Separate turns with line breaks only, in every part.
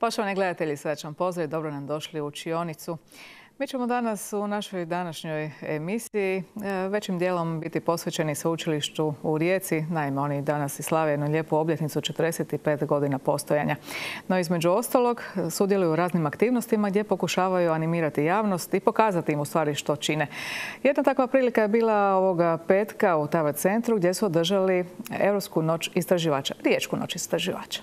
Poštovani gledatelji, srećan pozdrav i dobro nam došli u učionicu. Mi ćemo danas u našoj današnjoj emisiji većim dijelom biti posvećeni sveučilištu u Rijeci. Naime, oni danas i slave jednu lijepu obljetnicu 45 godina postojanja. No između ostalog sudjeluju u raznim aktivnostima gdje pokušavaju animirati javnost i pokazati im u stvari što čine. Jedna takva prilika je bila ovoga petka u TAVR centru gdje su održali Europsku noć istraživača, Riječku noć istraživača.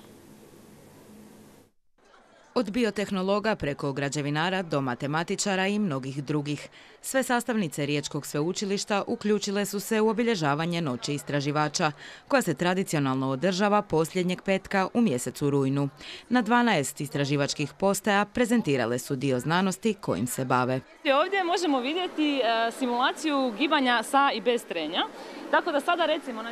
Od biotehnologa preko građevinara do matematičara i mnogih drugih. Sve sastavnice Riječkog sveučilišta uključile su se u obilježavanje Noći istraživača, koja se tradicionalno održava posljednjeg petka u mjesecu rujnu. Na 12 istraživačkih postaja prezentirale su dio znanosti kojim se bave.
Ovdje možemo vidjeti simulaciju gibanja sa i bez trenja. Tako da sada recimo,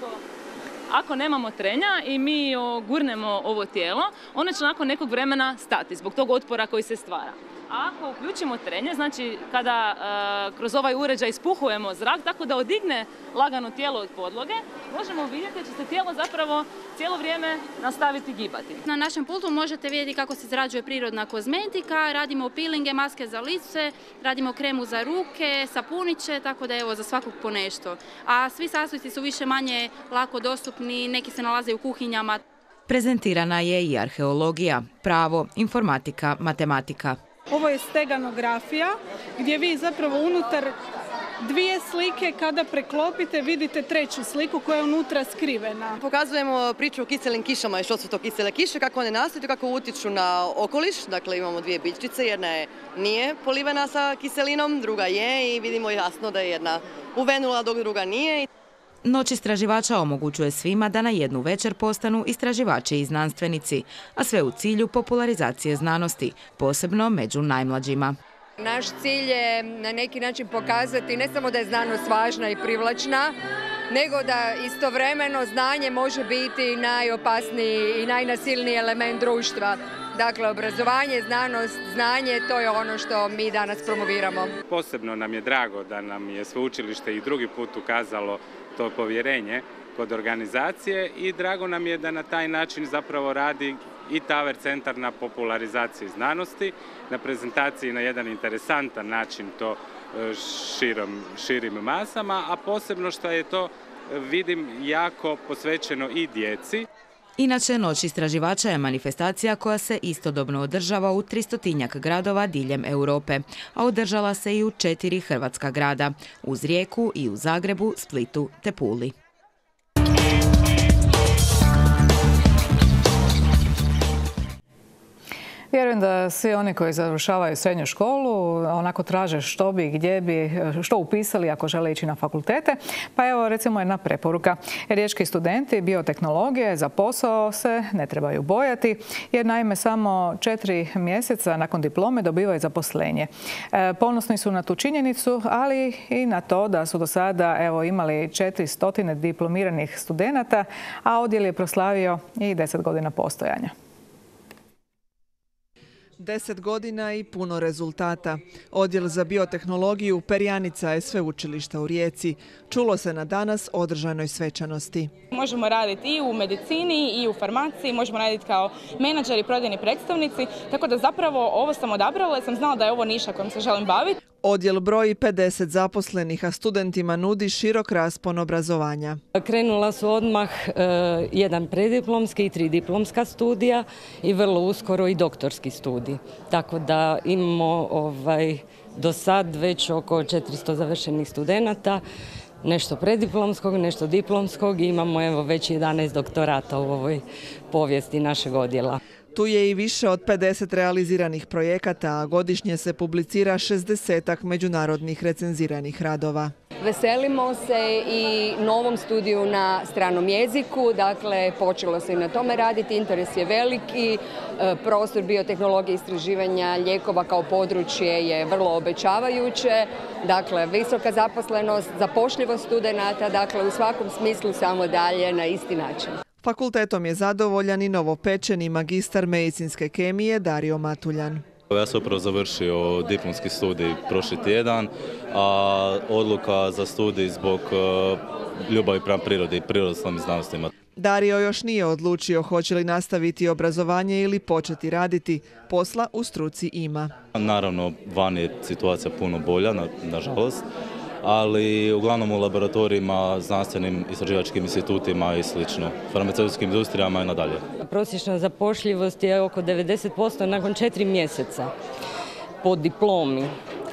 ako nemamo trenja i mi gurnemo ovo tijelo, ono će nakon nekog vremena stati zbog tog otpora koji se stvara. A ako uključimo trenje, znači kada kroz ovaj uređaj ispuhujemo zrak tako da odigne lagano tijelo od podloge, možemo vidjeti da će se tijelo zapravo cijelo vrijeme nastaviti gibati.
Na našem pultu možete vidjeti kako se izrađuje prirodna kozmetika, radimo peelinge, maske za lice, radimo kremu za ruke, sapuniće, tako da evo za svakog po nešto. A svi sastojci su više manje lako dostupni, neki se nalaze u kuhinjama.
Prezentirana je i arheologija, pravo, informatika, matematika.
Ovo je steganografija gdje vi zapravo unutar dvije slike kada preklopite vidite treću sliku koja je unutra skrivena.
Pokazujemo priču o kiselim kišama i što su to kisele kiše, kako one nastaju, kako utječu na okoliš. Dakle, imamo dvije biljčice, jedna nije polivena sa kiselinom, druga je i vidimo jasno da je jedna uvenula dok druga nije.
Noć istraživača omogućuje svima da na jednu večer postanu istraživači i znanstvenici, a sve u cilju popularizacije znanosti, posebno među najmlađima.
Naš cilj je na neki način pokazati ne samo da je znanost važna i privlačna, nego da istovremeno znanje može biti najopasniji i najnasilniji element društva. Dakle, obrazovanje, znanost, znanje, to je ono što mi danas promoviramo.
Posebno nam je drago da nam je sveučilište i drugi put ukazalo to povjerenje kod organizacije i drago nam je da na taj način zapravo radi i TAVR centar na popularizaciji znanosti, na prezentaciji na jedan interesantan način to širim masama, a posebno što je to, vidim, jako posvećeno i djeci.
Inače, Noć istraživača je manifestacija koja se istodobno održava u 300-tinjak gradova diljem Europe, a održala se i u 4 hrvatska grada, uz Rijeku i u Zagrebu, Splitu te Puli.
Vjerujem da svi oni koji završavaju srednju školu onako traže što bi, gdje bi, što upisali ako žele ići na fakultete. Pa evo recimo jedna preporuka. Riječki studenti biotehnologije za posao se ne trebaju bojati jer naime samo 4 mjeseca nakon diplome dobivaju zaposlenje. Ponosni su na tu činjenicu, ali i na to da su do sada imali 400 diplomiranih studenata, a odjel je proslavio i 10 godina postojanja.
10 godina i puno rezultata. Odjel za biotehnologiju perjanica je sveučilišta u Rijeci. Čulo se na danas održanoj svečanosti.
Možemo raditi i u medicini i u farmaciji, možemo raditi kao menadžeri, prodajni predstavnici, tako da zapravo ovo sam odabrala jer sam znala da je ovo niša kojom se želim baviti.
Odjel broji 50 zaposlenih, a studentima nudi širok raspon obrazovanja.
Krenula su odmah jedan prediplomski i 3 diplomska studija i vrlo uskoro i doktorski studij. Tako da imamo do sad već oko 400 završenih studenata, nešto prediplomskog, nešto diplomskog i imamo već 11 doktorata u ovoj povijesti našeg odjela.
Tu je i više od 50 realiziranih projekata, a godišnje se publicira 60-ak međunarodnih recenziranih radova.
Veselimo se i novom studiju na stranom jeziku, dakle počelo se i na tome raditi, interes je veliki, prostor biotehnologije istraživanja lijekova kao područje je vrlo obećavajuće, dakle visoka zaposlenost, zapošljivost studenata, dakle u svakom smislu samo dalje na isti način.
Fakultetom je zadovoljan i novopečeni magistar medicinske kemije Dario Matuljan.
Ja sam upravo završio diplomski studij prošli tjedan, a odluka za studij zbog ljubavi prema prirodi i prirodoslovnim znanostima.
Dario još nije odlučio hoće li nastaviti obrazovanje ili početi raditi. Posla u struci ima.
Naravno, van je situacija puno bolja, nažalost, ali uglavnom u laboratorijima, znanstvenim istraživačkim institutima i slično, farmaceutskim industrijama i nadalje.
Prosječna zapošljivost je oko 90% nakon 4 mjeseca po diplomi.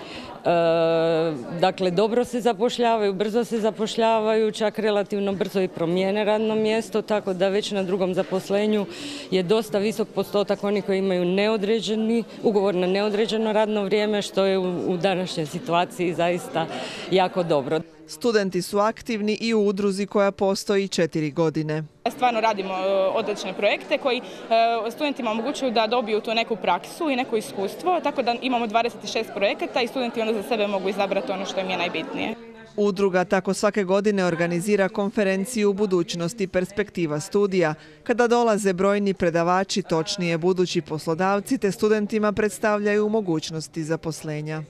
Dakle, dobro se zapošljavaju, brzo se zapošljavaju, čak relativno brzo i promijene radno mjesto, tako da već na drugom zaposlenju je dosta visok postotak onih koji imaju ugovor na neodređeno radno vrijeme, što je u današnjoj situaciji zaista jako dobro.
Studenti su aktivni i u udruzi koja postoji 4 godine.
Stvarno radimo odlične projekte koji studentima omogućuju da dobiju tu neku praksu i neko iskustvo, tako da imamo 26 projekata i studenti onda za sebe mogu izabrati ono što im je najbitnije.
Udruga tako svake godine organizira konferenciju Budućnosti perspektiva studija, kada dolaze brojni predavači, točnije budući poslodavci, te studentima predstavljaju mogućnosti zaposlenja.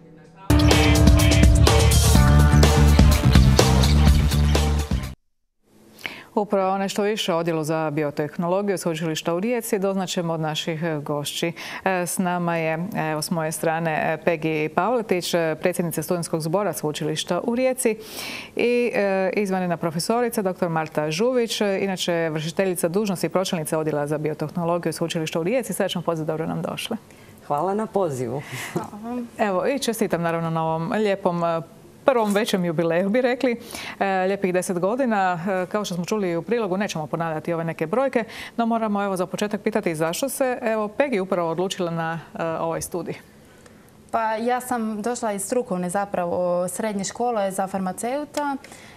Upravo nešto više o odjelu za biotehnologiju Sveučilišta u Rijeci doznaćemo od naših gošći. S nama je, evo, s moje strane Pegi Pavletić, predsjednica Studentskog zbora Sveučilišta u Rijeci, i izvanredna profesorica dr. Marta Žuvić, inače vršiteljica dužnosti i pročelnica odjela za biotehnologiju Sveučilišta u Rijeci. Srećan poziv, dobro nam došle.
Hvala na pozivu.
Evo, i čestitam naravno na ovom lijepom prvom većem jubileju, bi rekli, lijepih 10 godina. Kao što smo čuli u prilogu, nećemo ponavljati ove neke brojke, no moramo evo za početak pitati zašto se Pegi upravo odlučila na ovaj studij.
Pa ja sam došla iz strukovne zapravo srednje škole za farmaceuta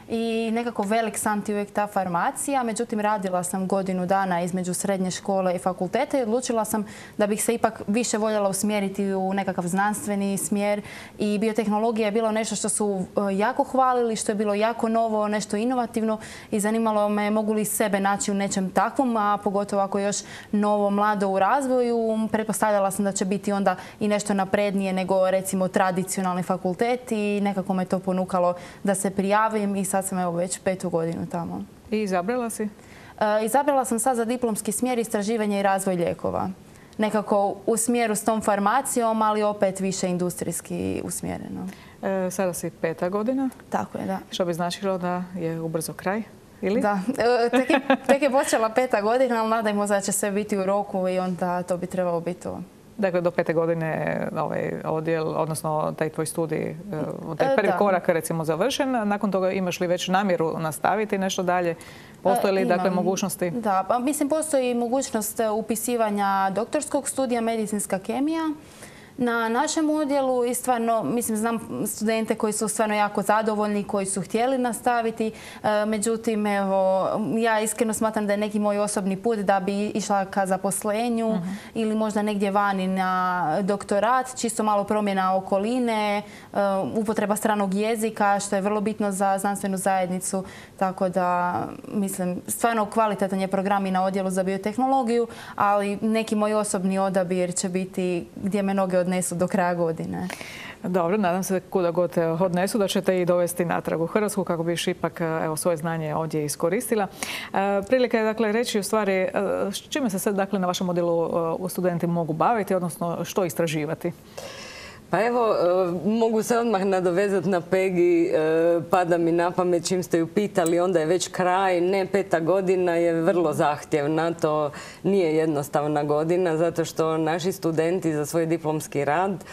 i nekako velik san ti uvijek ta farmacija. Međutim, radila sam godinu dana između srednje škole i fakulteta i odlučila sam da bih se ipak više voljela usmjeriti u nekakav znanstveni smjer i biotehnologija je bilo nešto što su jako hvalili, što je bilo jako novo, nešto inovativno i zanimalo me mogu li sebe naći u nečem takvom, a pogotovo ako je još novo, mlado u razvoju. Pretpostavljala sam da će biti onda i nešto naprednije nego recimo tradicionalni fakultet i nekako me to ponukalo da se prijavim i sad sam evo već 5. godinu tamo.
I izabrala si?
Izabrala sam sad za diplomski smjer istraživanje i razvoj lijekova. Nekako u smjeru s tom farmacijom, ali opet više industrijski usmjereno.
Sada si 5. godina.
Tako je, da.
Što bi značilo da je ubrzo kraj? Ili?
Da, tek je počela 5. godina, ali nadajmo da će sve biti u roku i onda to bi trebalo biti to.
Dakle, do 5. godine ovaj odjel, odnosno taj tvoj studij, taj prvi korak recimo završen. Nakon toga imaš li već namjeru nastaviti nešto dalje? Postoje li dakle mogućnosti?
Da, pa mislim postoji mogućnost upisivanja doktorskog studija medicinska kemija na našem odjelu i stvarno, mislim, znam studente koji su stvarno jako zadovoljni, koji su htjeli nastaviti. Međutim, evo, ja iskreno smatram da je neki moj osobni put da bi išla ka zaposlenju ili možda negdje vani na doktorat, čisto malo promjena okoline, upotreba stranog jezika, što je vrlo bitno za znanstvenu zajednicu. Tako da, mislim, stvarno kvalitetan je program i na odjelu za biotehnologiju, ali neki moj osobni odabir će biti gdje me noge odnesu do kraja godine.
Dobro, nadam se kuda god te odnesu da ćete i dovesti natrag u Hrvatsku kako biš ipak svoje znanje ovdje iskoristila. Prilika je dakle reći u stvari s čime se sad dakle na vašem odjelu studenti mogu baviti, odnosno što istraživati?
Pa evo, mogu se odmah nadovezati na Pegi, pada mi na pamet čim ste ju pitali, onda je već kraj, ne 5. godina je vrlo zahtjevna, to nije jednostavna godina zato što naši studenti za svoj diplomski rad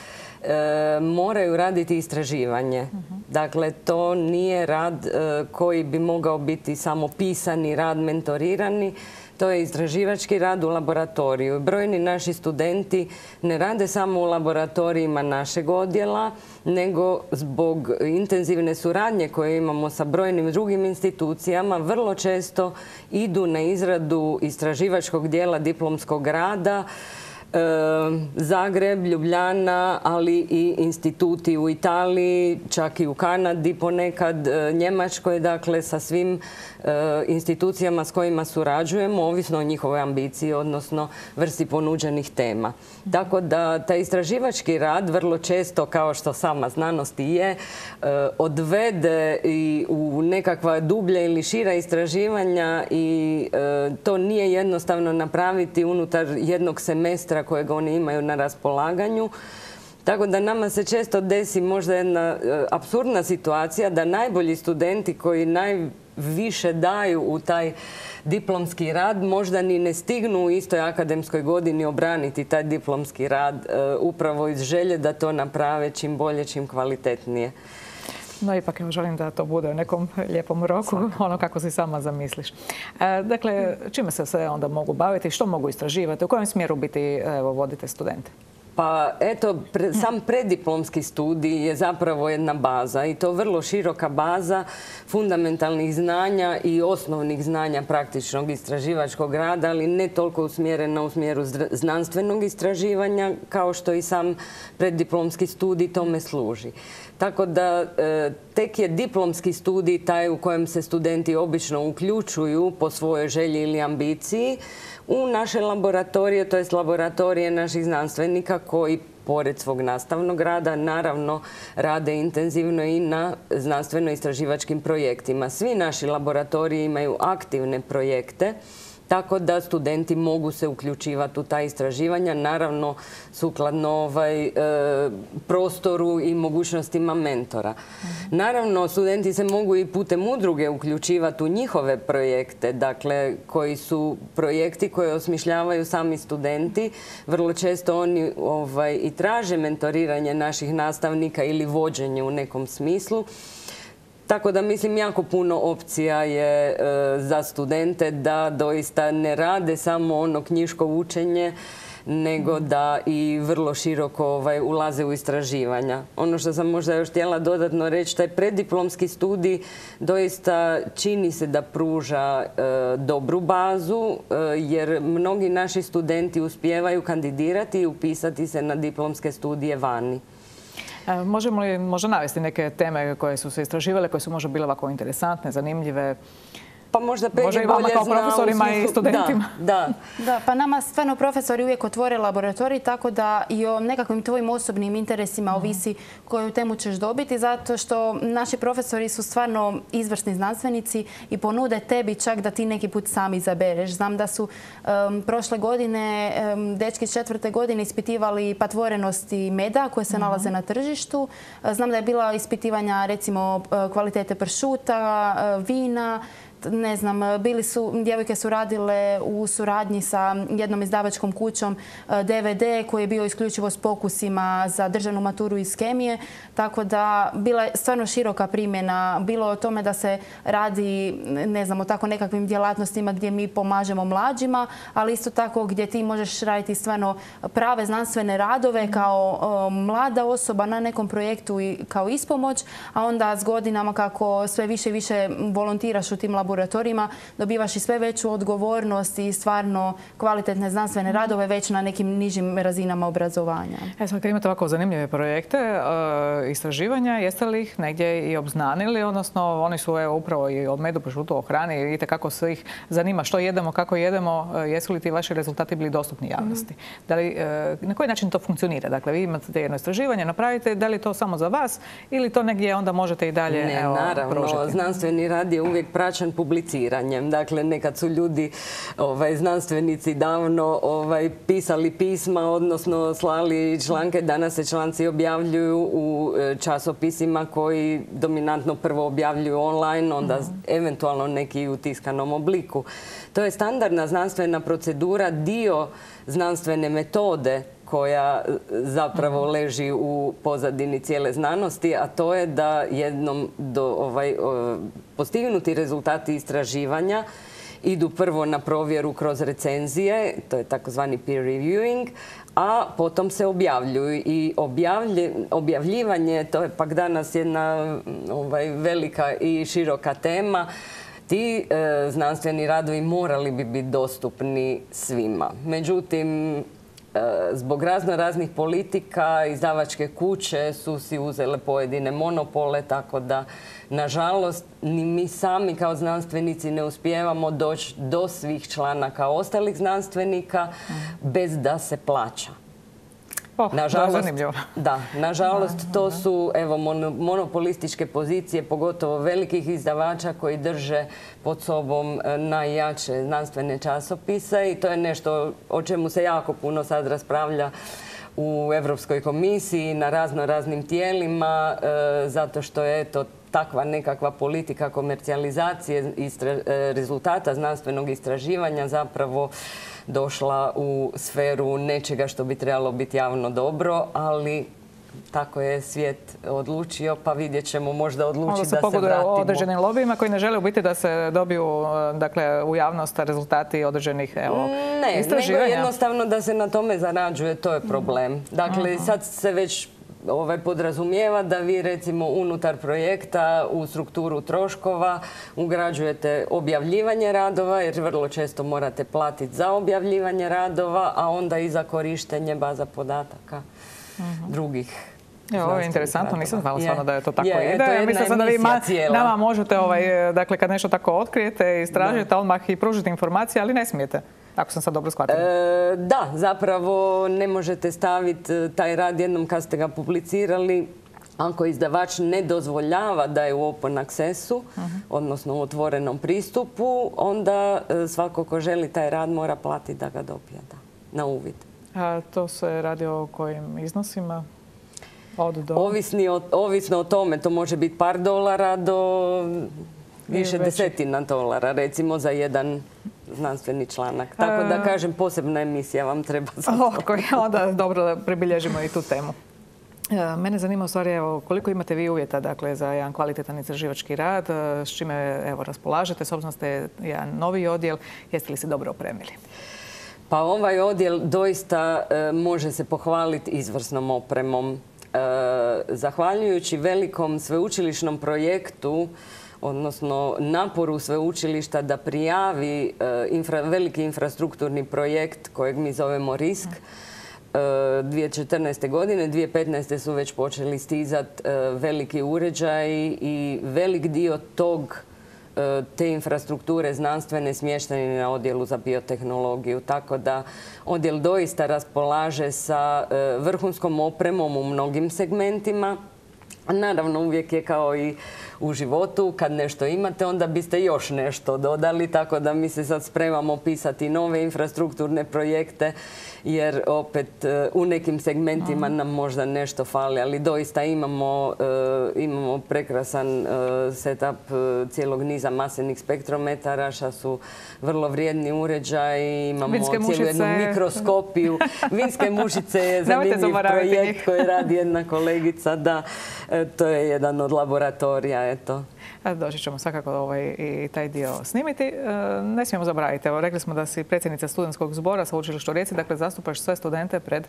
moraju raditi istraživanje. Dakle, to nije rad koji bi mogao biti samo pisani rad, mentorirani. To je istraživački rad u laboratoriju. Brojni naši studenti ne rade samo u laboratorijima našeg odjela, nego zbog intenzivne suradnje koje imamo sa brojnim drugim institucijama, vrlo često idu na izradu istraživačkog dijela diplomskog rada Zagreb, Ljubljana, ali i instituti u Italiji, čak i u Kanadi ponekad, Njemačkoj, dakle sa svim institucijama s kojima surađujemo, ovisno o njihovoj ambiciji, odnosno vrsti ponuđenih tema. Tako da taj istraživački rad vrlo često, kao što sama znanost i je, odvede i u nekakva dublja ili šira istraživanja i to nije jednostavno napraviti unutar jednog semestra kojeg oni imaju na raspolaganju. Tako da nama se često desi možda jedna apsurdna situacija da najbolji studenti koji najviše daju u taj diplomski rad možda ni ne stignu u istoj akademskoj godini obraniti taj diplomski rad upravo iz želje da to naprave čim bolje, čim kvalitetnije.
No ipak želim da to bude u nekom lijepom roku, ono kako si sama zamisliš. Dakle, čime se sve onda mogu baviti, što mogu istraživati, u kojem smjeru biti, vodite studente?
Pa eto, sam preddiplomski studij je zapravo jedna baza i to vrlo široka baza fundamentalnih znanja i osnovnih znanja praktičnog istraživačkog rada, ali ne toliko usmjerena u smjeru znanstvenog istraživanja kao što i sam preddiplomski studij tome služi. Tako da tek je diplomski studij taj u kojem se studenti obično uključuju po svojoj želji ili ambiciji u naše laboratorije, to jest laboratorije naših znanstvenika koji pored svog nastavnog rada naravno rade intenzivno i na znanstveno-istraživačkim projektima. Svi naši laboratoriji imaju aktivne projekte, tako da studenti mogu se uključivati u ta istraživanja, naravno sukladno prostoru i mogućnostima mentora. Naravno, studenti se mogu i putem udruge uključivati u njihove projekte, dakle, koji su projekti koje osmišljavaju sami studenti. Vrlo često oni i traže mentoriranje naših nastavnika ili vođenje u nekom smislu. Tako da mislim jako puno opcija je za studente da doista ne rade samo ono knjiško učenje, nego da i vrlo široko ulaze u istraživanja. Ono što sam možda još htjela dodatno reći, taj preddiplomski studij doista čini se da pruža dobru bazu, jer mnogi naši studenti uspijevaju kandidirati i upisati se na diplomske studije vani.
Možemo li možda navesti neke teme koje su se istraživale, koje su možda bile ovako interesantne, zanimljive?
Pa možda
i vama kao profesorima i studentima.
Da,
pa nama stvarno profesori uvijek otvore laboratorij, tako da i o nekakvim tvojim osobnim interesima ovisi koju temu ćeš dobiti, zato što naši profesori su stvarno izvrsni znanstvenici i ponude tebi čak da ti neki put sam izabereš. Znam da su prošle godine dečki iz 4. godine ispitivali patvorenosti meda koje se nalaze na tržištu. Znam da je bila ispitivanja recimo kvalitete pršuta, vina. Ne znam, djevojke su radile u suradnji sa jednom izdavačkom kućom DVD koji je bio isključivo s pokusima za državnu maturu iz kemije. Tako da bila je stvarno široka primjena. Bilo o tome da se radi, ne znam, o tako nekakvim djelatnostima gdje mi pomažemo mlađima, ali isto tako gdje ti možeš raditi stvarno prave znanstvene radove kao mlada osoba na nekom projektu i kao ispomoć, a onda s godinama kako sve više i više volontiraš u tim laboratorijima, dobivaš i sve veću odgovornost i stvarno kvalitetne znanstvene radove već na nekim nižim razinama obrazovanja.
Sad kad imate ovako zanimljive projekte, istraživanja, jeste li ih negdje i obznanili, odnosno oni su upravo i o medu, pršutu, o hrani, vidite kako se ih zanima što jedemo, kako jedemo, jesu li ti vaši rezultati bili dostupni javnosti? Na koji način to funkcionira? Dakle, vi imate jedno istraživanje, napravite, da li je to samo za vas ili to negdje onda možete i dalje pružiti?
Ne, naravno, znanstveni rad je uvijek praćen publiciranjem. Dakle, nekad su ljudi, znanstvenici davno pisali pisma, odnosno slali članke. Danas se članci objavljuju u časopisima koji dominantno prvo objavljuju online, onda eventualno neki u tiskanom obliku. To je standardna znanstvena procedura, dio znanstvene metode koja zapravo leži u pozadini cijele znanosti, a to je da jednom postignuti rezultati istraživanja idu prvo na provjeru kroz recenzije, to je takozvani peer reviewing, a potom se objavljuju. I objavljivanje, to je pak danas jedna velika i široka tema. Ti znanstveni radovi morali bi biti dostupni svima. Međutim, zbog raznih politika izdavačke kuće su si uzele pojedine monopole, tako da nažalost ni mi sami kao znanstvenici ne uspijevamo doći do svih članaka ostalih znanstvenika bez da se plaća. Nažalost, to su monopolističke pozicije, pogotovo velikih izdavača koji drže pod sobom najjače znanstvene časopise i to je nešto o čemu se jako puno sad raspravlja u Europskoj komisiji, na raznim tijelima, zato što je takva nekakva politika komercijalizacije rezultata znanstvenog istraživanja zapravo došla u sferu nečega što bi trebalo biti javno dobro, ali tako je svijet odlučio, pa vidjet ćemo, možda odluči da se vratimo.
Pogoduje određenim lobijima koji ne žele u biti da se dobiju u javnost rezultati određenih istraživanja.
Ne, nego jednostavno da se na tome zarađuje, to je problem. Dakle, sad se već podrazumijeva da vi recimo unutar projekta u strukturu troškova ugrađujete objavljivanje radova, jer vrlo često morate platiti za objavljivanje radova, a onda i za korištenje baza podataka drugih.
Ovo je interesantno, nisam znala stvarno da je to tako ide. Mislim sam da vi nama možete, kad nešto tako otkrijete, istražite, odmah i pružite informacije, ali ne smijete. Ako sam sad dobro shvatila.
Da, zapravo ne možete staviti taj rad jednom kad ste ga publicirali. Ako izdavač ne dozvoljava da je u open accessu, odnosno u otvorenom pristupu, onda svako ko želi taj rad mora platiti da ga dobije na uvid.
A to se radi o kojim iznosima?
Ovisno o tome, to može biti par dolara do više desetina dolara, recimo za jedan znanstveni članak. Tako da kažem, posebna emisija vam treba za to.
Onda dobro da pribilježimo i tu temu. Mene zanima u stvari koliko imate vi uvjeta za jedan kvalitetan istraživački rad, s čime raspolažete, s obzirom ste jedan novi odjel, jeste li se dobro opremili?
Pa ovaj odjel doista može se pohvaliti izvrsnom opremom. Zahvaljujući velikom sveučilišnom projektu, odnosno naporu sveučilišta da prijavi veliki infrastrukturni projekt kojeg mi zovemo RISK 2014. godine. 2015. su već počeli stizati veliki uređaji i velik dio te infrastrukture znanstvene smještene na odjelu za biotehnologiju. Tako da odjel doista raspolaže sa vrhunskom opremom u mnogim segmentima. Naravno, uvijek je kao i u životu, kad nešto imate, onda biste još nešto dodali, tako da mi se sad spremamo pisati nove infrastrukturne projekte, jer opet u nekim segmentima nam možda nešto fali, ali doista imamo prekrasan setup cijelog niza masenih spektrometara, što su vrlo vrijedni uređaji, imamo cijelu jednu mikroskopiju. Vinske mušice je zanimljiv projekt koji radi jedna kolegica, da, to je jedan od laboratorija, eto.
Doći ćemo svakako i taj dio snimiti. Ne smijemo zaboraviti, evo rekli smo da si predsjednica studentskog zbora Sveučilišta u Rijeci, dakle zastupaš sve studente pred...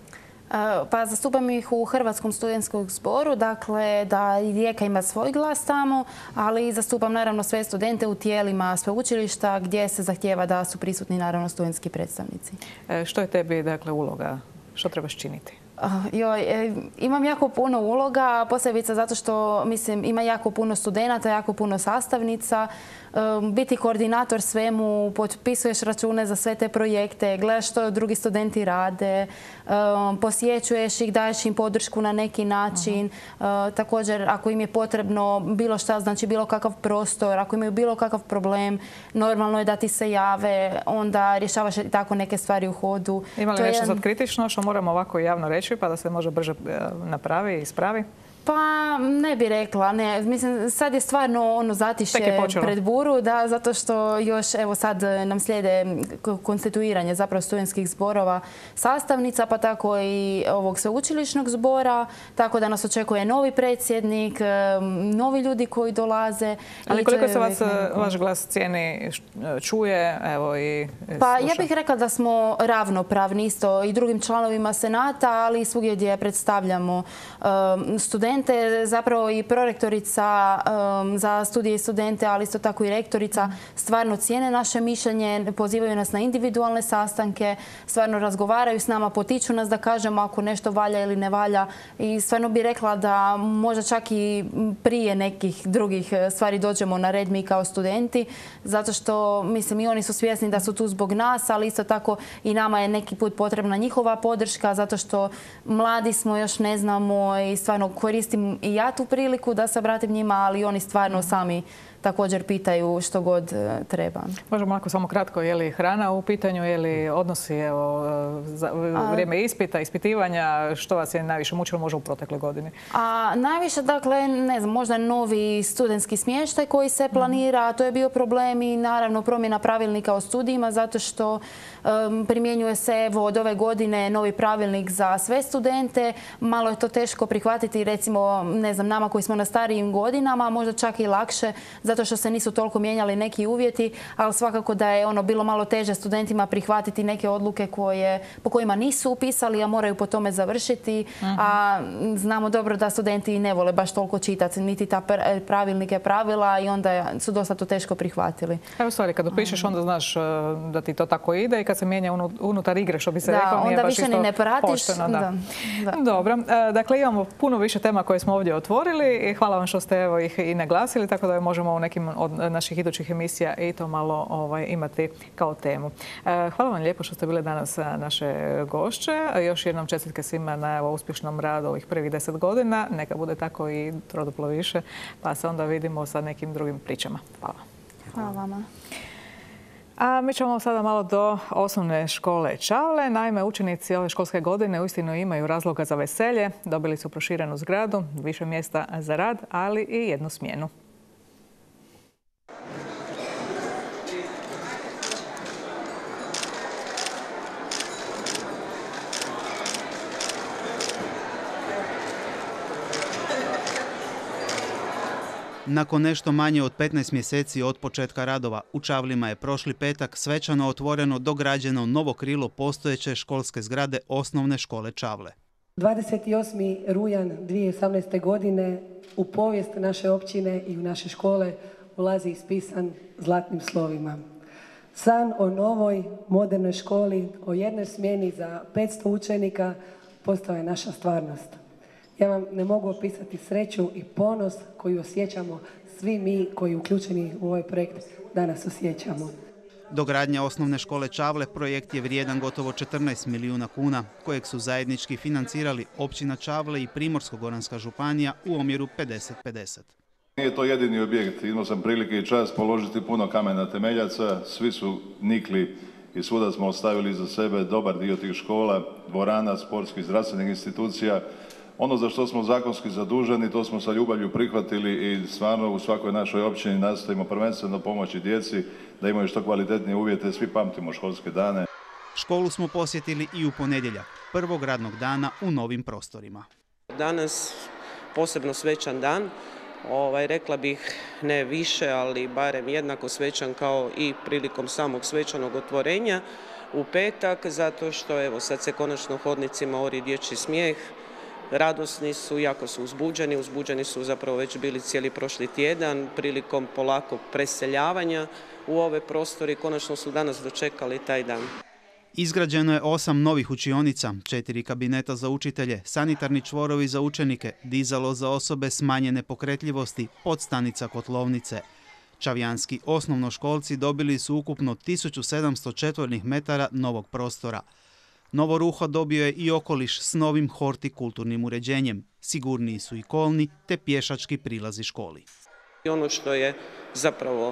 Pa zastupam ih u Hrvatskom studentskom zboru, dakle da i Rijeka ima svoj glas tamo, ali zastupam naravno sve studente u tijelima sveučilišta gdje se zahtijeva da su prisutni naravno studentski predstavnici.
Što je tebi dakle uloga? Što trebaš činiti?
Imam jako puno uloga, posebice zato što ima jako puno studenata, jako puno sastavnica. Biti koordinator svemu, potpisuješ račune za sve te projekte, gledaš što drugi studenti rade, posjećuješ ih, daješ im podršku na neki način. Također, ako im je potrebno bilo šta, znači bilo kakav prostor, ako imaju bilo kakav problem, normalno je da ti se jave, onda rješavaš tako neke stvari u hodu.
Ima li nešto sad kritično što moramo ovako javno reći pa da se može brže napravi i ispravi?
Pa ne bi rekla, ne. Mislim, sad je stvarno zatišje pred buru, da, zato što još evo sad nam slijede konstituiranje zapravo studentskih zborova sastavnica, pa tako i ovog sveučilišnog zbora, tako da nas očekuje novi predsjednik, novi ljudi koji dolaze.
Ali koliko se vaš glas cijeni, čuje, evo i sluša?
Pa ja bih rekla da smo ravnopravni isto i drugim članovima Senata, ali i svugdje gdje predstavljamo studente. studente, zapravo i prorektorica za studije i studente, ali isto tako i rektorica, stvarno cijene naše mišljenje, pozivaju nas na individualne sastanke, stvarno razgovaraju s nama, potiču nas da kažemo ako nešto valja ili ne valja i stvarno bi rekla da možda čak i prije nekih drugih stvari dođemo na red mi kao studenti, zato što, mislim, i oni su svjesni da su tu zbog nas, ali isto tako i nama je neki put potrebna njihova podrška, zato što mladi smo, još ne znamo i stvarno koristim i ja tu priliku da se obratim njima, ali oni stvarno sami također pitaju što god treba.
Možemo onako samo kratko, je li hrana u pitanju, je li odnosi za vrijeme ispita, ispitivanja, što vas je najviše mučilo možda u protekloj godini?
Najviše, dakle, ne znam, možda novi studentski smještaj koji se planira, to je bio problem i naravno promjena pravilnika o studijima zato što primjenjuje se evo od ove godine novi pravilnik za sve studente. Malo je to teško prihvatiti, recimo, ne znam, nama koji smo na starijim godinama, možda čak i lakše, zato što se nisu toliko mijenjali neki uvjeti, ali svakako da je bilo malo teže studentima prihvatiti neke odluke po kojima nisu upisali, a moraju po tome završiti. A znamo dobro da studenti ne vole baš toliko čitati, niti ta pravilnike pravila i onda su dosta to teško prihvatili.
Evo stvari, kad upišeš onda znaš da ti to tako ide i kad se mijenja unutar igre, što bi se rekao, nije baš isto pošteno. Dobro, dakle imamo puno više tema koje smo ovdje otvorili i hvala vam što ste evo ih i naglasili, tako da možemo u nekim od naših idućih emisija i to malo imati kao temu. Hvala vam lijepo što ste bile danas naše gošće. Još jednom čestitke svima na uspješnom radu ovih prvih 10 godina. Neka bude tako i troduplo više, pa se onda vidimo sa nekim drugim pričama. Hvala.
Hvala vama.
A mi ćemo sada malo do osnovne škole Čavle. Naime, učenici ove školske godine uistinu imaju razloga za veselje. Dobili su proširenu zgradu, više mjesta za rad, ali i jednu smjenu.
Nakon nešto manje od 15 mjeseci od početka radova, u Čavlima je prošli petak svečano otvoreno dograđeno novo krilo postojeće školske zgrade osnovne škole Čavle.
28. rujan 2018. godine u povijest naše općine i u naše škole ulazi ispisan zlatnim slovima. San o novoj, modernoj školi, o jednoj smjeni za 500 učenika postao je naša stvarnost. Ja vam ne mogu opisati sreću i ponos koju osjećamo svi mi koji uključeni u ovaj projekt danas osjećamo.
Dogradnja osnovne škole Čavle projekt je vrijedan gotovo 14 milijuna kuna, kojeg su zajednički financirali općina Čavle i Primorsko-goranska županija u omjeru 50-50.
Nije to jedini objekt, imao sam prilike i čast položiti puno kamena temeljaca, svi su nikli i svuda smo ostavili za sebe dobar dio tih škola, dvorana, sportskih, zdravstvenih institucija. Ono za što smo zakonski zaduženi, to smo sa ljubavlju prihvatili i stvarno u svakoj našoj općini nastojimo prvenstveno pomoći djeci da imaju što kvalitetnije uvjete. Svi pamtimo školske dane.
Školu smo posjetili i u ponedjeljak, prvog radnog dana u novim prostorima.
Danas posebno svečan dan, rekla bih ne više, ali barem jednako svečan kao i prilikom samog svečanog otvorenja u petak, zato što evo sad se konačno hodnicima ori dječji smijeh. Radosni su, jako su uzbuđeni su zapravo već bili cijeli prošli tjedan prilikom polakog preseljavanja u ove prostore i konačno su danas dočekali taj dan.
Izgrađeno je 8 novih učionica, 4 kabineta za učitelje, sanitarni čvorovi za učenike, dizalo za osobe smanjene pokretljivosti, podstanica kotlovnice. Čavljanski osnovnoškolci dobili su ukupno 1700 četvornih metara novog prostora. Novo ruho dobio je i okoliš s novim hortikulturnim uređenjem. Sigurniji su i kolni te pješački prilazi školi.
Ono što je zapravo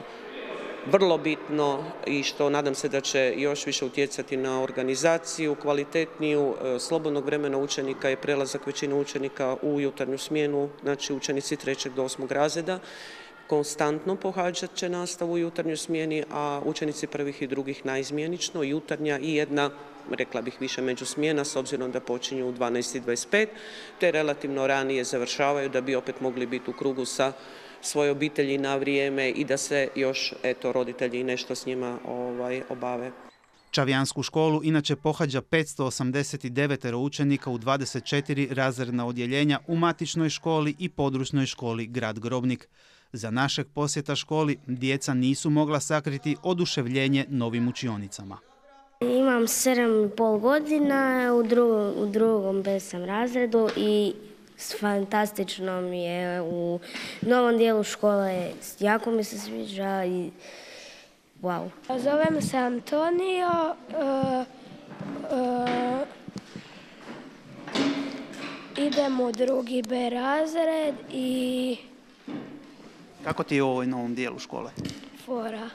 vrlo bitno i što nadam se da će još više utjecati na organizaciju, kvalitetniju slobodnog vremena učenika je prelazak većine učenika u jutarnju smjenu, znači učenici 3. do 8. razreda. Konstantno pohađat će nastavu u jutarnjoj smjeni, a učenici 1. i 2. naizmjenično, jutarnja i jedna, rekla bih više međusmjena, s obzirom da počinju u 12:25, te relativno ranije završavaju da bi opet mogli biti u krugu sa svoje obitelji na vrijeme i da se još roditelji nešto s njima obave.
Čavijansku školu inače pohađa 589 učenika u 24 razredna odjeljenja u matičnoj školi i područnoj školi Grad Grobnik. Za našeg posjeta školi djeca nisu mogla sakriti oduševljenje novim učionicama.
Imam 7,5 godina, u drugom B sam razredu i fantastično mi je u novom dijelu škole, jako mi se sviđa i wow.
Zovem se Antonio, idem u drugi B razred i...
Kako ti je u ovoj novom dijelu škole?
Fora.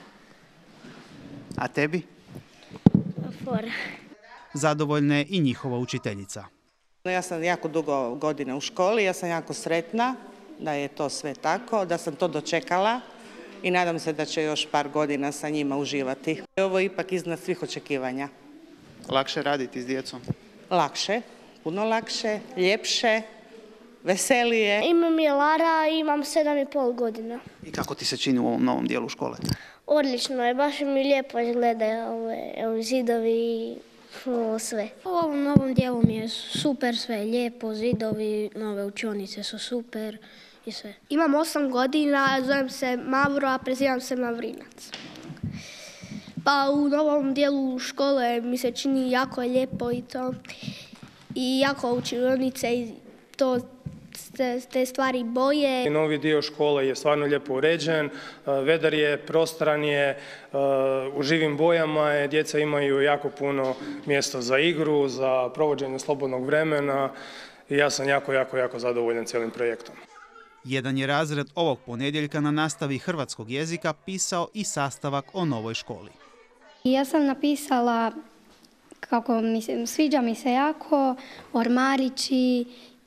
A tebi?
Fora.
Zadovoljna je i njihova učiteljica.
Ja sam jako dugo godina u školi, ja sam jako sretna da je to sve tako, da sam to dočekala i nadam se da će još par godina sa njima uživati. Ovo je ipak iznad svih očekivanja.
Lakše raditi s djecom?
Lakše, puno lakše, ljepše, veselije.
Imam je Lara i imam 7,5 godina.
I kako ti se čini u ovom novom dijelu škole?
Odlično je, baš mi lijepo izgledaju ove zidovi i sve. U ovom novom dijelu mi je super sve, lijepo, zidovi, nove učionice su super i sve. Imam 8 godina, zovem se Mavro, a prezivam se Mavrinac. Pa u novom dijelu škole mi se čini jako lijepo i to. I jako učionice i to te stvari boje.
Novi dio škole je stvarno lijepo uređen, vedar je, prostran je, u živim bojama je, djeca imaju jako puno mjesta za igru, za provođenje slobodnog vremena i ja sam jako zadovoljan cijelim projektom.
Jedan je razred ovog ponedjeljka na nastavi hrvatskog jezika pisao i sastavak o novoj školi.
Ja sam napisala kako sviđa mi se jako, ormarići,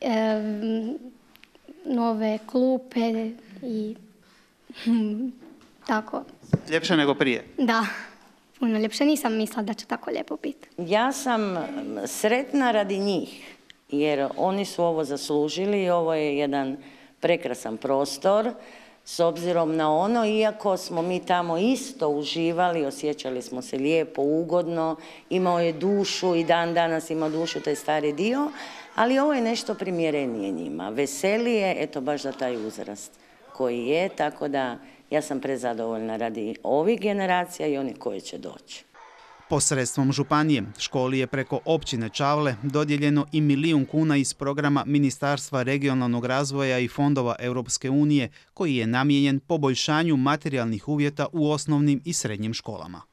nove klupe i tako.
Ljepše nego prije?
Da, puno ljepše. Nisam mislila da će tako lijepo biti.
Ja sam sretna radi njih, jer oni su ovo zaslužili i ovo je jedan prekrasan prostor. S obzirom na ono, iako smo mi tamo isto uživali, osjećali smo se lijepo, ugodno, imao je dušu i dan danas ima dušu taj stari dio, ali ovo je nešto primjerenije njima. Veselije, eto baš za taj uzrast koji je, tako da ja sam prezadovoljna radi ovih generacija i onih koji će doći.
Posredstvom županije školi je preko općine Čavle dodijeljeno i 1 milijun kuna iz programa Ministarstva regionalnog razvoja i fondova Europske unije koji je namijenjen poboljšanju materijalnih uvjeta u osnovnim i srednjim školama.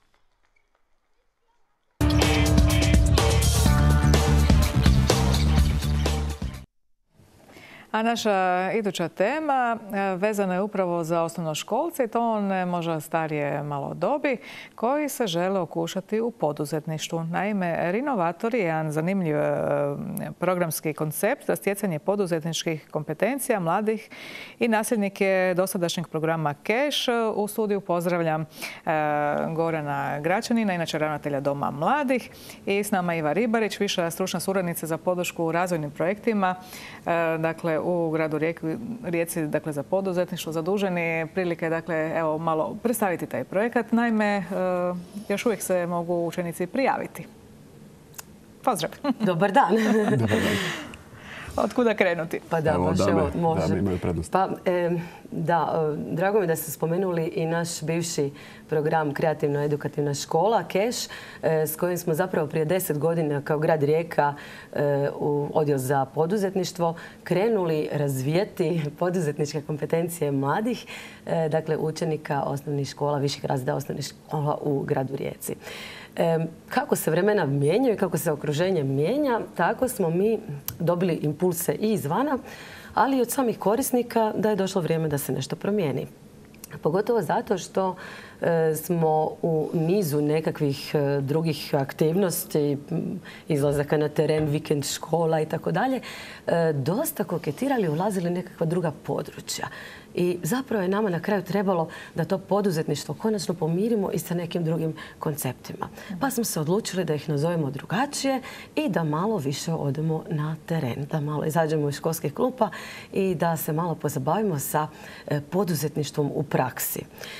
A naša iduća tema vezana je upravo za osnovnoškolce i to one možda starije malo dobi koji se žele okušati u poduzetništvu. Naime, Rinovator je jedan zanimljiv programski koncept za stjecanje poduzetničkih kompetencija mladih i nasljednike dosadašnjeg programa Cash. U studiju pozdravljam Gorana Gračanina, inače ravnatelja Doma mladih, i s nama Iva Ribarić, viša stručna suradnica za podršku u razvojnim projektima, dakle u gradu Rijeci, dakle za poduzetništvo zaduženi. Prilike, dakle, evo malo predstaviti taj projekat. Naime, još uvijek se mogu učenici prijaviti. Pozdrav.
Dobar dan.
Dobar dan. Od kuda krenuti?
Pa da, baš evo, može.
Dame imaju prednost.
Pa, da, drago mi da ste spomenuli i naš bivši program Kreativno-edukativna škola, Cash, s kojim smo zapravo prije 10 godina kao grad Rijeka u odjel za poduzetništvo krenuli razvijati poduzetničke kompetencije mladih, dakle učenika osnovnih škola, viših razreda osnovnih škola u gradu Rijeci. Kako se vremena mijenjaju i kako se okruženje mijenja, tako smo mi dobili impulse i izvana, ali i od samih korisnika da je došlo vrijeme da se nešto promijeni. Pogotovo zato što smo u nizu nekakvih drugih aktivnosti, izlazaka na teren, vikend škola i tako dalje, dosta koketirali, ulazili nekakva druga područja. I zapravo je nama na kraju trebalo da to poduzetništvo konačno pomirimo i sa nekim drugim konceptima. Pa smo se odlučili da ih nazovemo drugačije i da malo više odemo na teren, da malo izađemo iz školskih klupa i da se malo pozabavimo sa poduzetništvom u praksi.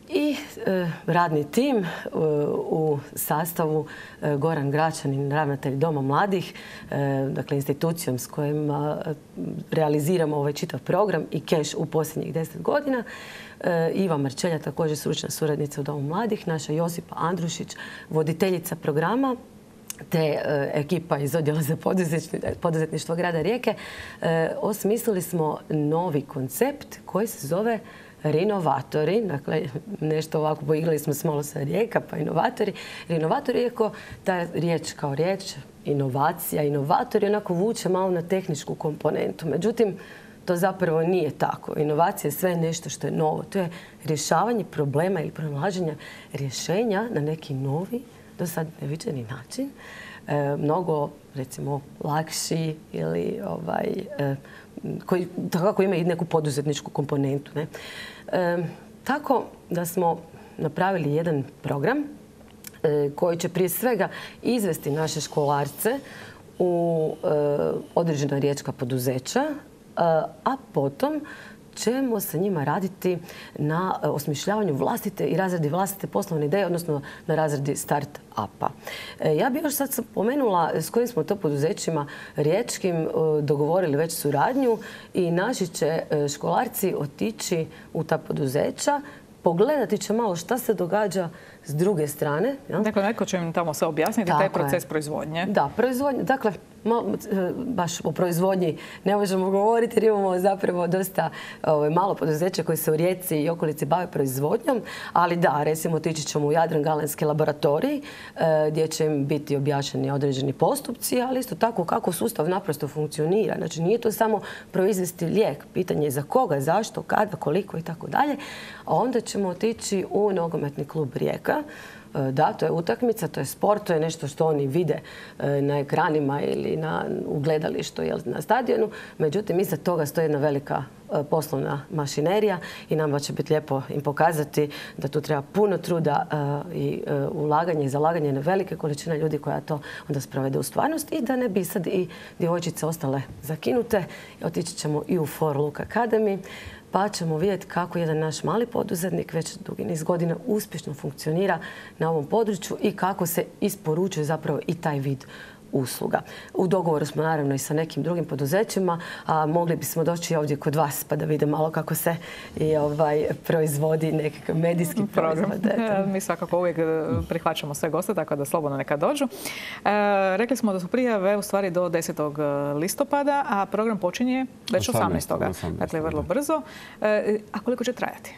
I radni tim u sastavu Goran Gračanin, ravnatelj Doma mladih, dakle institucijom s kojim realiziramo ovaj čitav program i Keš u posljednjih 10 godina. Iva Marčelja, također stručna suradnica u Domu mladih, naša Josipa Andrušić, voditeljica programa, te ekipa iz Odjela za poduzetništvo grada Rijeke. Osmislili smo novi koncept koji se zove Rinovatori. Dakle, nešto ovako poigrali smo s malo sa Rijeka, pa inovatori. Rinovatori, iako ta riječ kao riječ, inovacija, inovatori onako vuče malo na tehničku komponentu. Međutim, to zapravo nije tako. Inovacija je sve nešto što je novo. To je rješavanje problema ili pronalaženja rješenja na neki novi, do sad neviđeni način. Mnogo, recimo, lakši ili koji tako ima i neku poduzetničku komponentu. Ne? Tako da smo napravili jedan program koji će prije svega izvesti naše školarce u određena riječka poduzeća, a potom ćemo sa njima raditi na osmišljavanju vlastite i razradi vlastite poslovne ideje, odnosno na razradi start-upa. Ja bih još sad spomenula s kojim smo to poduzećima riječkim dogovorili već suradnju i naši će školarci otići u ta poduzeća, pogledati će malo šta se događa s druge strane.
Dakle, neko će im tamo se objasniti taj proces proizvodnje.
Da, proizvodnje. Dakle, baš o proizvodnji ne možemo govoriti jer imamo zapravo dosta malo poduzeća koji se u Rijeci i okolici bave proizvodnjom, ali da, recimo otići ćemo u Jadran-Galenski laboratorij gdje će im biti objašnjeni određeni postupci, ali isto tako kako sustav naprosto funkcionira. Znači, nije to samo proizvesti lijek. Pitanje je za koga, zašto, kada, koliko i tako dalje. A onda ćemo otići u nogometni klub Rijeka. Da, to je utakmica, to je sport, to je nešto što oni vide na ekranima ili u gledalištu ili na stadionu. Međutim, iza toga stoji jedna velika poslovna mašinerija i nama će biti lijepo im pokazati da tu treba puno truda i ulaganje i zalaganje na velike količine ljudi koja to onda sprovede u stvarnost i da ne bi sad i djevojčice ostale zakinute. Otići ćemo i u For Look Academy, pa ćemo vidjeti kako jedan naš mali poduzetnik već dugi niz godina uspješno funkcionira na ovom području i kako se isporučuje zapravo i taj vid usluga. U dogovoru smo naravno i sa nekim drugim poduzećima, a mogli bismo doći ovdje kod vas pa da vidimo malo kako se proizvodi nekakav medijski proizvod.
Mi svakako uvijek prihvaćamo sve goste, tako da slobodno neka dođu. Rekli smo da su prijave u stvari do 10. listopada, a program počinje već 18. Dakle, vrlo brzo. A koliko će trajati?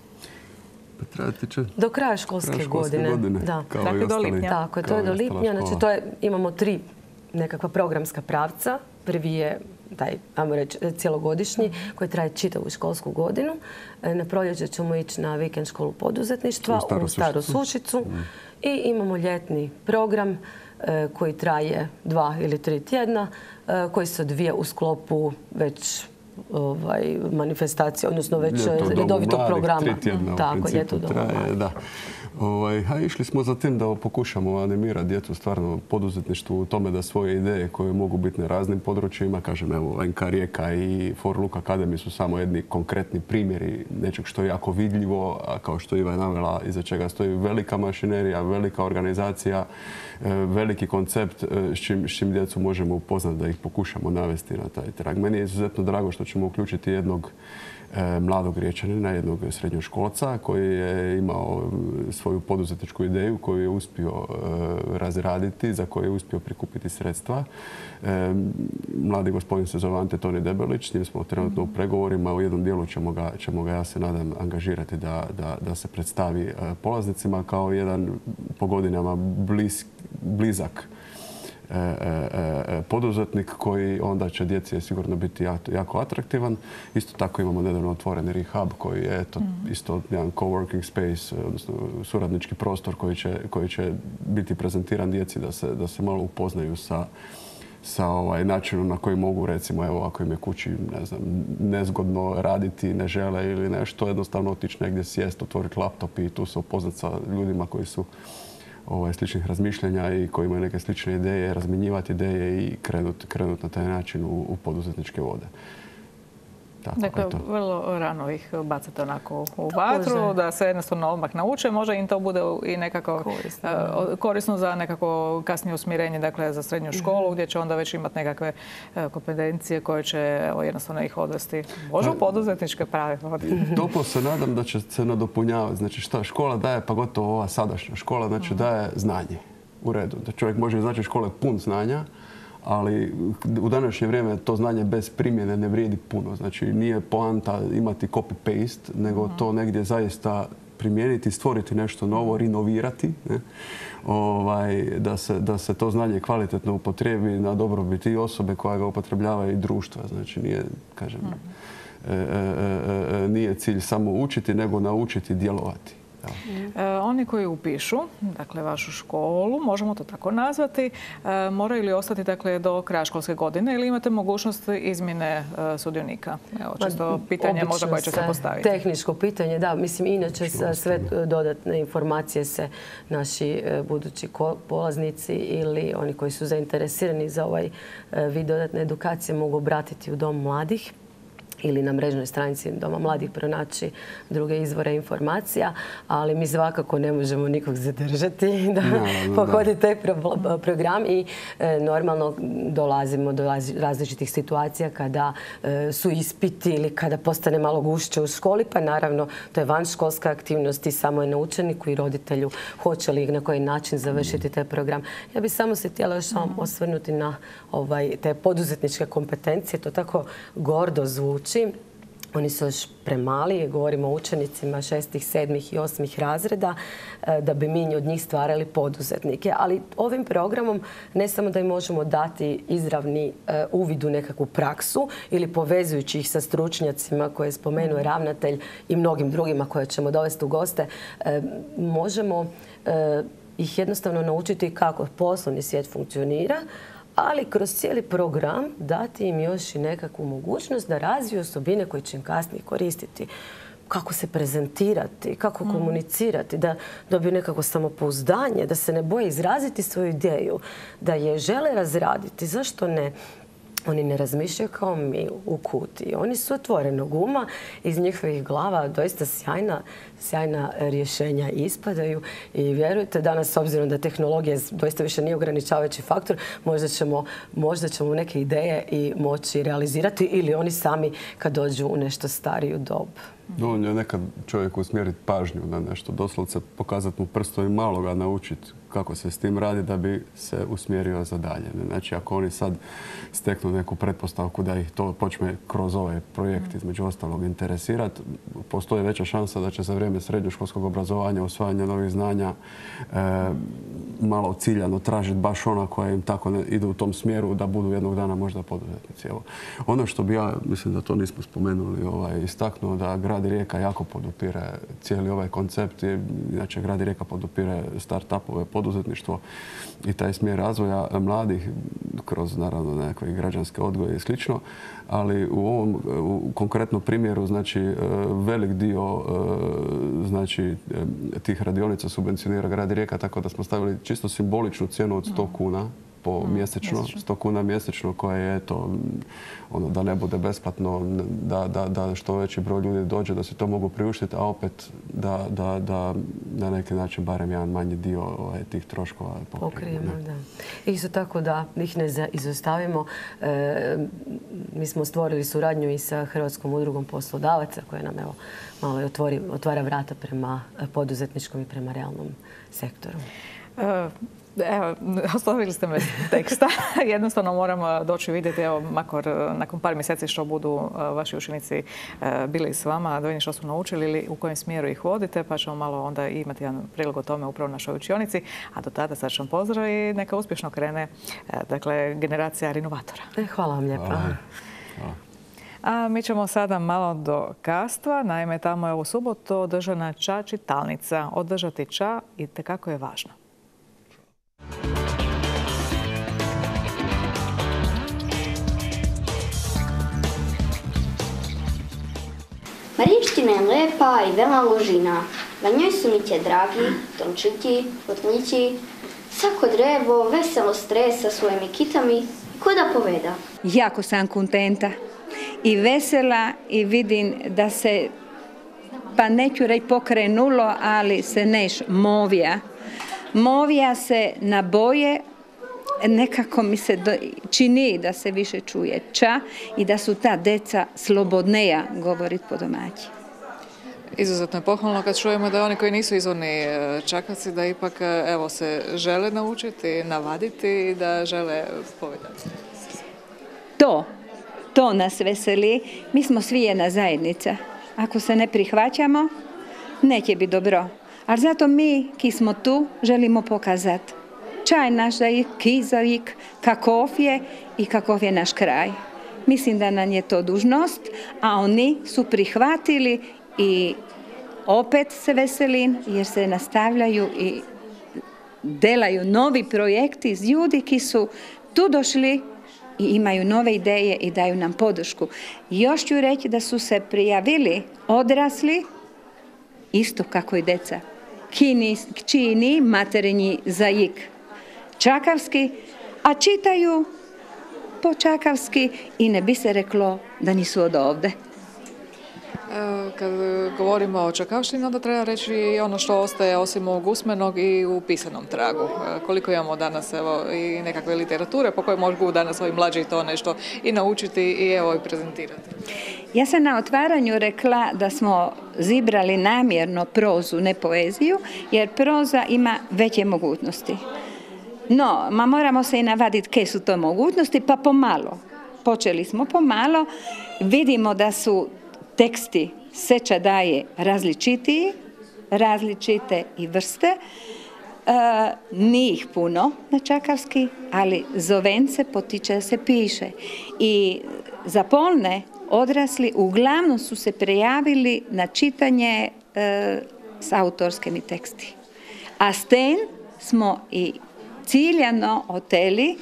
Trajati će
do kraja školske godine.
Da. Dakle, do lipnja.
Tako je, to je do lipnja. Znači, imamo 3 nekakva programska pravca. Prvi je taj, ajmo reći, cjelogodišnji koji traje čitavu školsku godinu. Na proljeće ćemo ići na vikend školu poduzetništva u Staru Sušicu. I imamo ljetni program koji traje 2 ili 3 tjedna, koji se odvija u sklopu već manifestacija, odnosno već redovitog programa.
3 tjedna u principu traje, da. A išli smo za tim da pokušamo animirati djecu stvarno poduzetništvu u tome da svoje ideje koje mogu biti na raznim područjima, kažem, evo, NK Rijeka i For Look Academy su samo jedni konkretni primjeri nečeg što je jako vidljivo, a kao što Iva je navela, iza čega stoji velika mašinerija, velika organizacija, veliki koncept s čim djecu možemo upoznati da ih pokušamo navesti na taj trag. Meni je izuzetno drago što ćemo uključiti jednog mladog Riječanina, jednog srednjoškolca koji je imao svoju poduzetničku ideju koju je uspio razraditi, za koju je uspio prikupiti sredstva. Mladi gospodin se zove Ante Toni Debelić, s njim smo trenutno u pregovorima. U jednom dijelu ćemo ga, ja se nadam, angažirati da se predstavi polaznicima kao jedan po godinama blizak poduzetnik koji onda će djeci sigurno biti jako atraktivan. Isto tako imamo nedavno otvoreni Rehab koji je isto jedan coworking space, odnosno suradnički prostor koji će biti prezentiran djeci da se malo upoznaju sa načinom na koji mogu, recimo, evo, ako im je kući, ne znam, nezgodno raditi, ne žele ili nešto, jednostavno otići negdje sjest, otvoriti laptop i tu se upoznati sa ljudima koji su sličnih razmišljanja i koji imaju neke slične ideje, razmjenjivati ideje i krenuti na taj način u poduzetničke vode.
Dakle, vrlo rano ih bacate onako u vatru, da se jednostavno odmah nauče. Može im to bude i nekako korisno za nekako kasnije usmjerenje, dakle za srednju školu, gdje će onda već imati nekakve kompetencije koje će jednostavno ih odvesti. Može u poduzetničke prave.
Toplo se nadam da će se nadopunjavati. Znači šta škola daje, pa gotovo ova sadašnja škola, znači daje znanje. U redu. Da čovjek može izaći iz škole pun znanja, ali u današnje vrijeme to znanje bez primjene ne vrijedi puno. Znači nije poanta imati copy-paste, nego to negdje zaista primijeniti, stvoriti nešto novo, rinovirati, da se to znanje kvalitetno upotrijebi na dobrobit i osobe koja ga upotrebljava i društva. Znači nije, kažem, nije cilj samo učiti, nego naučiti djelovati.
Oni koji upišu, dakle, vašu školu, možemo to tako nazvati, moraju li ostati, dakle, do kraja školske godine ili imate mogućnost izmjene sudionika? Evo, čisto pitanje možda koje će se postaviti.
Tehničko pitanje, da. Mislim, inače sve dodatne informacije se naši budući polaznici ili oni koji su zainteresirani za ovaj vid dodatne edukacije mogu obratiti u Dom mladih ili na mrežnoj stranici Doma mladih pronaći druge izvore informacija, ali mi svakako ne možemo nikog zadržati da pohodi taj program i normalno dolazimo do različitih situacija kada su ispiti ili kada postane malo gušće u školi, pa naravno to je vanškolska aktivnost i samo je na učeniku i roditelju hoće li na koji način završiti taj program. Ja bih samo se htjela još osvrnuti na te poduzetničke kompetencije, to tako gordo zvuči. Oni su još premali, govorimo o učenicima 6., 7. i 8. razreda, da bi mi od njih stvarali poduzetnike. Ali ovim programom ne samo da im možemo dati izravni uvid u nekakvu praksu ili povezujući ih sa stručnjacima koje spomenuje ravnatelj i mnogim drugima koje ćemo dovesti u goste, možemo ih jednostavno naučiti kako poslovni svijet funkcionira, ali kroz cijeli program dati im još i nekakvu mogućnost da razviju osobine koje će im kasnije koristiti. Kako se prezentirati, kako komunicirati, da dobiju nekako samopouzdanje, da se ne boje izraziti svoju ideju, da je žele razraditi. Zašto ne? Oni ne razmišljaju kao mi u kutiji. Oni su otvorenog uma, iz njihovih glava doista sjajna rješenja ispadaju i vjerujte danas, s obzirom da tehnologija doista više nije ograničavajući faktor, možda ćemo neke ideje i moći realizirati ili oni sami kad dođu u nešto stariju dobu.
Dovoljno je nekad čovjeku usmjeriti pažnju na nešto, doslovce pokazati mu prstom i malo ga naučiti kako se s tim radi da bi se usmjerio za dalje. Znači, ako oni sad steknu neku pretpostavku da ih to počne kroz ovaj projekt između ostalog interesirati, postoji veća šansa da će za vrijeme srednjoškolskog obrazovanja, usvajanja novih znanja malo ciljano tražiti baš ona koja im tako ide u tom smjeru da budu jednog dana možda poduzetnici. Evo, ono što bi ja, mislim da to nismo spomenuli, istaknuo da grad Rijeka jako podupire cijeli ovaj koncept. Inače, grad Rijeka podupire start-upove, poduzetništvo i taj smjer razvoja mladih kroz naravno nekakve građanske odgoje i slično. Ali u ovom konkretnom primjeru, znači, velik dio tih radionica subvencionira grad Rijeka, tako da smo stavili čisto simboličnu cijenu od 100 kuna mjesečno, 100 kuna mjesečno koja je da ne bude besplatno, da što veći broj ljudi dođe, da se to mogu priuštiti, a opet da na neki način barem jedan manji dio tih troškova pokrijemo.
Isto tako da ih ne izostavimo. Mi smo stvorili suradnju i sa Hrvatskom udrugom poslodavaca koja nam malo otvara vrata prema poduzetničkom i prema realnom sektoru.
Evo, ostavili ste me teksta. Jednostavno moram doći vidjeti, evo, makar nakon par mjeseci što budu vaši učenici bili s vama, da vidim što su naučili ili u kojem smjeru ih vodite, pa ćemo malo onda imati jedan prilog o tome upravo u našoj učionici. A do tada srčan pozdrav i neka uspješno krene, dakle, generacija rinovatora.
Hvala vam lijepa.
A mi ćemo sada malo do Kastva. Naime, tamo je ovu subotu održana ča čitalnica. Održati ča itekako je važno.
Marijština je lepa i vela lužina. Na njoj su mi dragi, tončiti, potlići, svako drevo veselo stresa svojimi kitami i kuda poveda.
Jako sam kontenta
i vesela i vidim da se, pa neću reći pokrenulo, ali se neš movija. Movija se na boje, nekako mi se čini da se više čuje ča i da su ta deca slobodneja govoriti po domaći.
Izuzetno je pohvalno kad čujemo da oni koji nisu izvorni Čakavci da ipak evo se žele naučiti, navaditi i da žele povedati.
To nas veseli. Mi smo svi jedna zajednica. Ako se ne prihvaćamo, neće biti dobro. Ali zato mi, ki smo tu, želimo pokazati čaj naš zaik, kizaik, kakov je i kakov je naš kraj. Mislim da nam je to dužnost, a oni su prihvatili i opet se veselim jer se nastavljaju i delaju novi projekti iz ljudi ki su tu došli i imaju nove ideje i daju nam podršku. Još ću reći da su se prijavili odrasli, isto kako i deca, čiji ni materinji zaik čakavski, a čitaju po čakavski i ne bi se reklo da nisu od ovde.
Kad govorimo o čakavštini, onda treba reći i ono što ostaje osim ovog usmenog i u pisanom tragu. Koliko imamo danas i nekakve literature po kojoj mogu danas ovi mlađi to nešto i naučiti i i prezentirati.
Ja sam na otvaranju rekla da smo zibrali namjerno prozu, ne poeziju, jer proza ima veće mogućnosti. No, moramo se i navaditi koje su to mogućnosti, pa pomalo. Počeli smo pomalo, vidimo da su teksti seča daje različite i vrste. Nije ih puno na čakavski, ali zovence potiče da se piše. I za polne odrasli uglavnom su se prijavili na čitanje s autorskim teksti. A sten smo i ciljano oteli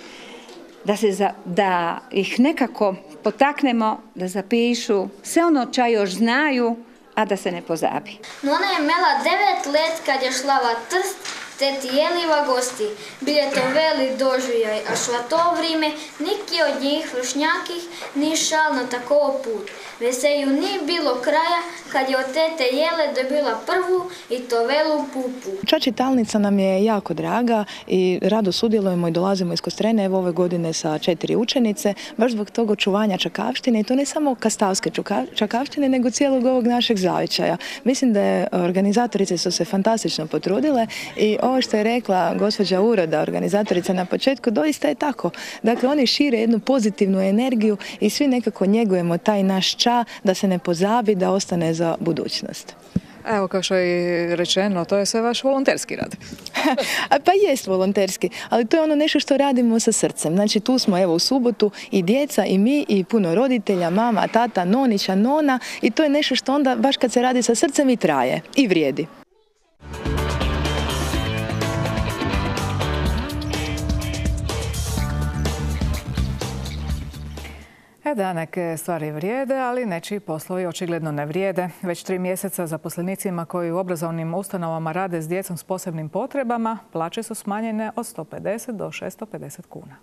da ih nekako potaknemo da zapišu sve ono čo još znaju, a da se ne pozabi.
No ona je imela 9 let kad je šla v Trst, teti jeliva gosti. Bile to veli doživljaj, a šla to vrime, niki od njih vršnjakih ni šal na takovo put. Veselju ni bilo kraja kad je od tete Jele dobila prvu i to velu pupu.
Ča čitalnica nam je jako draga i rado sudjelujemo i dolazimo iz Kostrene, evo ove godine sa 4 učenice, baš zbog tog očuvanja čakavštine i to ne samo kastavske čakavštine, nego cijelog ovog našeg zavičaja. Mislim da je organizatorice su se fantastično potrudile i ovo što je rekla gospođa Uroda, organizatorica na početku, doista je tako. Dakle, oni šire jednu pozitivnu energiju i svi nekako njegujemo taj naš ča da se ne pozabi, da ostane za budućnost.
Evo, kao što je rečeno, to je sve vaš volonterski rad.
Pa jest volonterski, ali to je ono nešto što radimo sa srcem. Znači, tu smo evo u subotu i djeca i mi i puno roditelja, mama, tata, nonića, nona i to je nešto što onda baš kad se radi sa srcem i traje i vrijedi.
Da, neke stvari vrijede, ali nečiji poslovi očigledno ne vrijede. Već 3 mjeseca zaposlenicima koji u obrazovnim ustanovama rade s djecom s posebnim potrebama, plaće su smanjene od 150 do 650 kuna.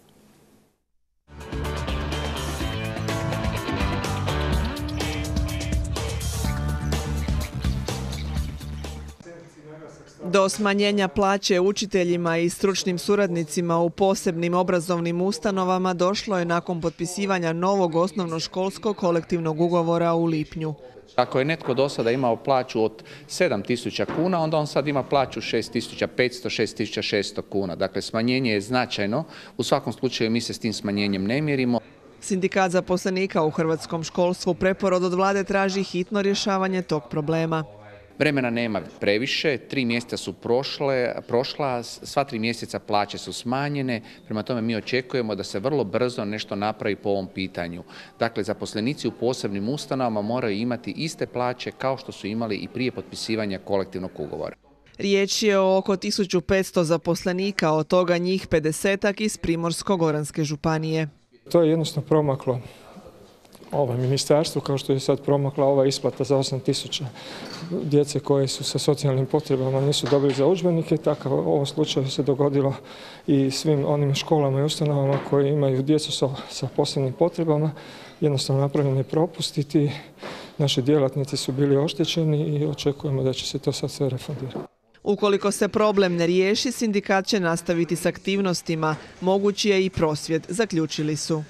Do smanjenja plaće učiteljima i stručnim suradnicima u posebnim obrazovnim ustanovama došlo je nakon potpisivanja novog osnovnoškolskog kolektivnog ugovora u lipnju.
Ako je netko do sada imao plaću od 7.000 kuna, onda on sad ima plaću 6.500, 6.600 kuna. Dakle, smanjenje je značajno. U svakom slučaju mi se s tim smanjenjem ne mjerimo.
Sindikat zaposlenika u hrvatskom školstvu preporod od vlade traži hitno rješavanje tog problema.
Vremena nema previše, 3 mjeseca su prošla, sva 3 mjeseca plaće su smanjene, prema tome mi očekujemo da se vrlo brzo nešto napravi po ovom pitanju. Dakle, zaposlenici u posebnim ustanovama moraju imati iste plaće kao što su imali i prije potpisivanja kolektivnog ugovora.
Riječ je o oko 1500 zaposlenika, od toga njih 50-ak iz Primorsko-goranske županije.
To je jednostavno promaklo
ministarstvu, kao što je sad promakla ova isplata za 8.000 djece koje su sa socijalnim potrebama nisu dobili za udžbenike. Tako u ovom slučaju se dogodilo i svim onim školama i ustanovama koji imaju djecu sa posebnim potrebama. Jednostavno napravljen je propust i ti naši djelatnici su bili oštećeni i očekujemo da će se to sad sve refundirati.
Ukoliko se problem ne riješi, sindikat će nastaviti s aktivnostima. Mogući je i prosvjed, zaključili su.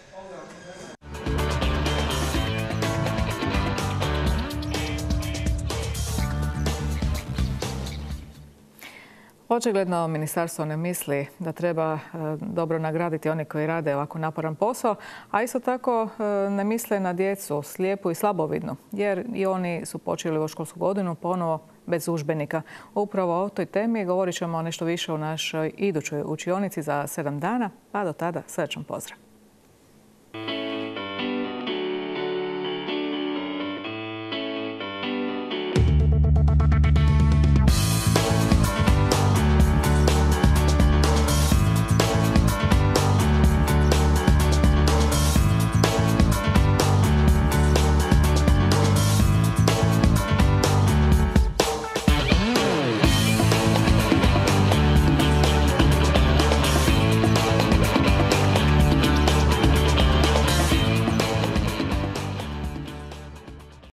Očigledno ministarstvo ne misli da treba dobro nagraditi one koji rade ovako naporan posao, a isto tako ne misle na djecu slijepu i slabovidnu, jer i oni su počeli u školsku godinu ponovo bez udžbenika. Upravo o toj temi govorit ćemo nešto više u našoj idućoj učionici za 7 dana, pa do tada srećan pozdrav.